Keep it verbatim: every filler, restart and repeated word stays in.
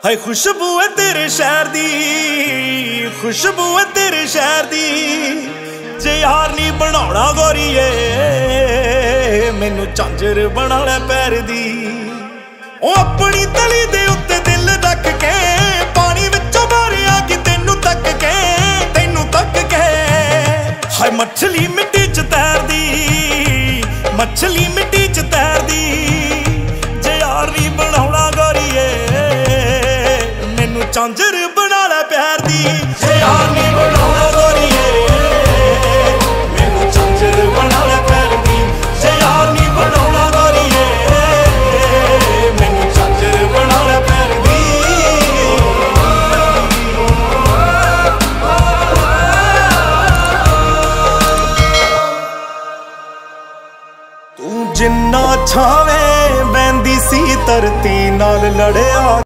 हाय खुशबू है तेरे शहर दी, खुशबू है तेरे शहर दी। जे यार नी बनाना गोरीए मैनू झांझर बना लै पैर दी। ओ अपनी तली दे उत्ते दिल रख के पानी विचों मारिया कि तेनू तक के तेनू तक के। हाय मछली मिट्टी च तैरदी, मछली मिट्टी च तैरदी। जे यार नी बनाना गोरीए मैनू झांझर बना लै प्यार दी। जे यार नी बनाना गोरीए मैनू झांझर बना लै प्यार दी। जे यार नी बनाना गोरीए मैनू झांझर बना लै प्यार दी। तू जिन्ना छावे बहंदी सी धरती नाल लड़िया।